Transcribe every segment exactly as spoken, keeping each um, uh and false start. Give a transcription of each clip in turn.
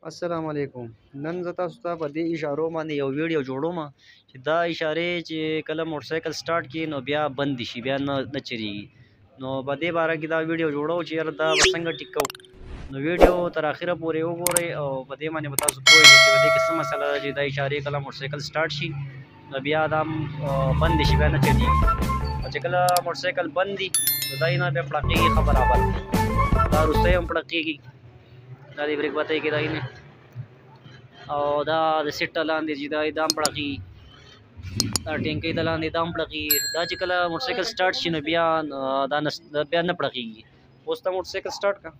السلام علیکم. نن زه تاسو ته په دې اشارو باندې یو ویډیو جوړوم چې دا اشارې چې کله موټرسایکل سٹارټ کړي نو بیا بند شي، بیا نه نه چلیږي. نو په دې باره کې دا ویډیو جوړو چې یاره دا به څنګه ټیک کوو. نو ویډیو تر اخره پورې وګورئ او په دې باندې به تاسو پوه شئ چې په دې کې څه مسله ده چې دا اشارې کله موټرسایکل سٹارټ شي نو بیا دا بند شي، بیا نه چلیږي. او چې کله موټرسایکل بند وي نو دا یې نه بیا پړقېږي ښه برابر، دا وروستی هم پړقېږي، دا د بریک پته کې دی نه، او دا د سیټ لاندې چې دا دا هم پړقېږي، دا ټینکۍ د لاندې دا هم پړقېږي. دا چې کله موټرسایکل سٹارټ شي نو بیا دا نه بیا نه پړقېږي. اوس ته موټرسایکل سٹارټ کړه،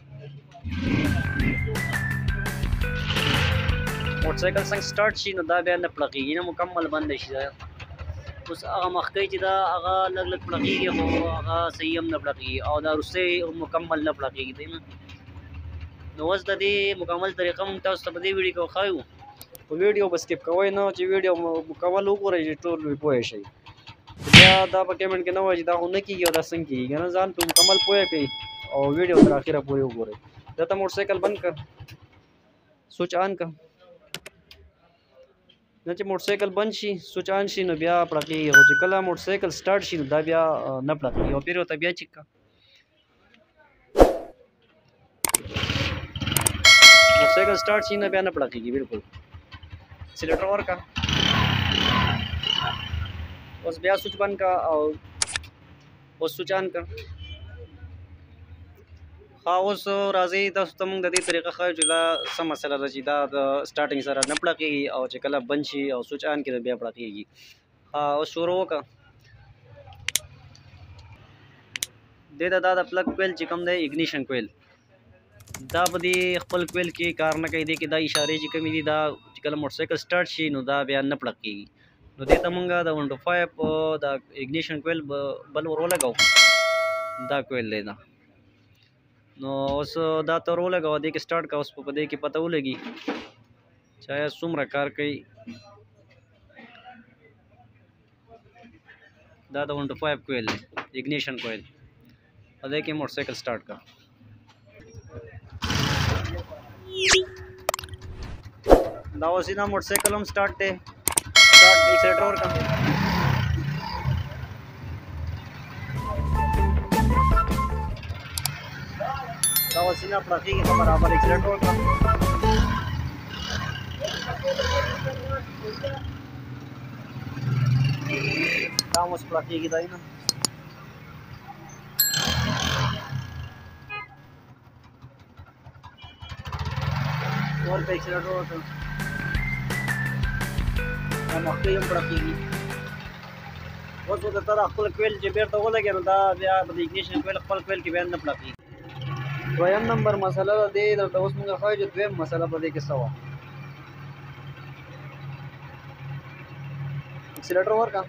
موټرسایکل څنګه سٹارټ شي نو دا بیا نه پړقېږي، نه مکمل بند شي. دا اوس هغه مخکې چې دا هغه لږ لږ پړقېږي خو هغه صحیح هم نه پړقېږي، او دا وروستی مکمل نه پړقېږي دی نه. نو اوس د دې مکمل طریقه موږ تاسو ته په دې ویډیو کې ښایو. په ویډیو به سکپ کوئ نه، چې ویډیو مکمل وګورئ چې ټول پوه شئ. بیا دا په کمنټ کې نه وایي چې دا خو نه کېږي او دا څنګه کېږي، که نه ځان په مکمل پوه کړئ او ویډیو تر اخره پورې وګورئ. دلته موټرسایکل بند کړه، سوچ آن کړه، نه چې موټرسایکل بند شي سوچ آن شي نو بیا پړقېږي، خو چې کله موټرسایکل سٹارټ شي نو دا بیا نه پړقېږي. او پیر ورته بیا چک کړه، موټرسایکل سٹارټ شي نه بیا نه پړقېږي بالکل. سلیټر ورکړه، اوس بیا سوچ بند کړه او اوس سوچ آن کړه. ښه اوس راځئ تاسو ته موږ د دې طریقه ښایو چې دا څه مسله ده چې دا د سٹارټنګ سره نه پړقېږي او چې کله بند شي او سوچ آن کړي بیا پړقېږي. ښه اوس شروع وکړه. دې ته دا د پلګ کویل چې کوم دی اګنیشن کویل، دا په دې خپل کویل کې کار نه کوي. دې کې دا اشارې چې کومې دي دا چې کله موټرسایکل سٹارټ شي نو دا بیا نه پړقېږي. نو دې ته موږ د ون ټو فایو دا اګنیشن کویل بل ور ولګوو، دا کویل دی دا. نو اوس دا ته ور ولګوه، دې کې سٹارټ کړه. اوس په دې کې پته ولګي چې آیا څومره کار کوي. دا د ون ټو فایو کویل دی اګنیشن کویل، په دې کې موټرسایکل سٹارټ کړه. دا اوس دا موټرسایکل هم سٹارټ دی، سٹارټ ایکسیلیټر ورکړه. دا اوس نه پړقېږي ښه برابر، ایکسیلیټر ورکړه. دا هم اوس پړقېږي دی نه. ورته ایکسیلیټر ورکړه، دا مخکې هم پړقېږي. اوس ورته دا خپل کویل چې بېرته ولګېد نو دا بیا په د اګنیشن کویل خپل کویل کې بیا نه پړقېږي. دویم نمبر مسله ده دې درته اوس موږ ښایو چې دویم مسله په دې کې څه وه. ایکسیلیټر ورکړه،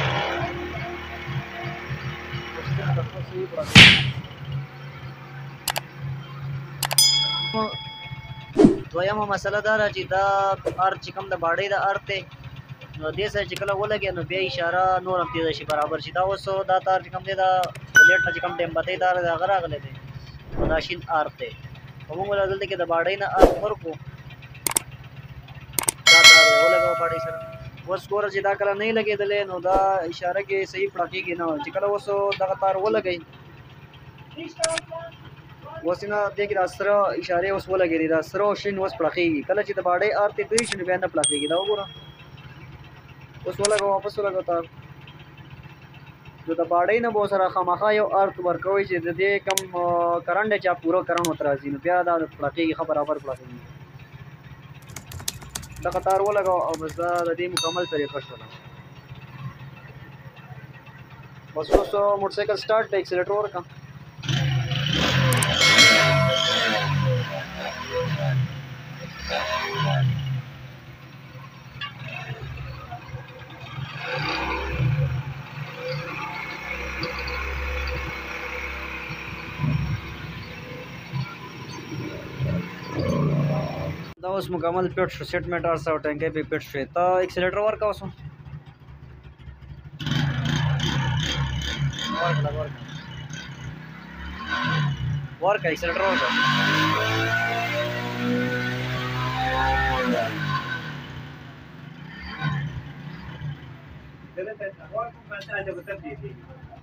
دویمه مسله دا ده چې دا ار چې کوم د باډۍ د ار دی نو دې سره چې کله ولګي نو بیا اشاره نور هم تیزه شي، برابر شي. دا اوس دا تار چې کوم دی دا د لیټ نه چې کوم ډیمبتۍ تار دی هغه راغلی دی، دا شین ارت دی. خو موږ دلته کې د باډۍ نه ارت ورکړو، دا تار دی ولګوه باډۍ سره. اوس ګوره چې دا کله نه لګېدلی نو دا اشاره کې صحیح پړقېږي نه. چې کله اوس دغه تار ولګئ اوس نه دې کې دا سره اشارې اوس ولګېدې، دا سره او شین اوس پړقېږي. کله چې د باډۍ ار ته توی شي نو بیا نه پړقېږي. دا وګوره اوس ولګوه، واپس ولګوه تار. نو د باډۍ نه به ورسره خامخا یو ارت ورکوئ چې د دې کم کرنټ دی چې پوره کرنټ ورته راځي نو بیا دا پړقېږي ښه برابر پړقېږي. دغه تار ولګوه او بس دا د دې مکمل طریقه شوله. بس اوس موټرسایکل سٹارټ دی، ایکسیلیټر ورکړه. دا اوس مکمل پیټ شو، سیټ میټ هر څه او ټینکۍ پې پیټ شوې. ته ایکسیلیټر ورکړه، اوس ورکړه ورکړه ورکړه ایکسیلیټر ورکړه. غلط ہے اور کو پتا ہے جب تک دے دے